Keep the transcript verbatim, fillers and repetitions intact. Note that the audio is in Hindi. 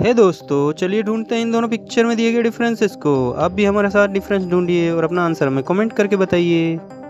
हे दोस्तों, चलिए ढूंढते हैं इन दोनों पिक्चर में दिए गए डिफरेंसेस को। आप भी हमारे साथ डिफरेंस ढूंढिए और अपना आंसर हमें कमेंट करके बताइए।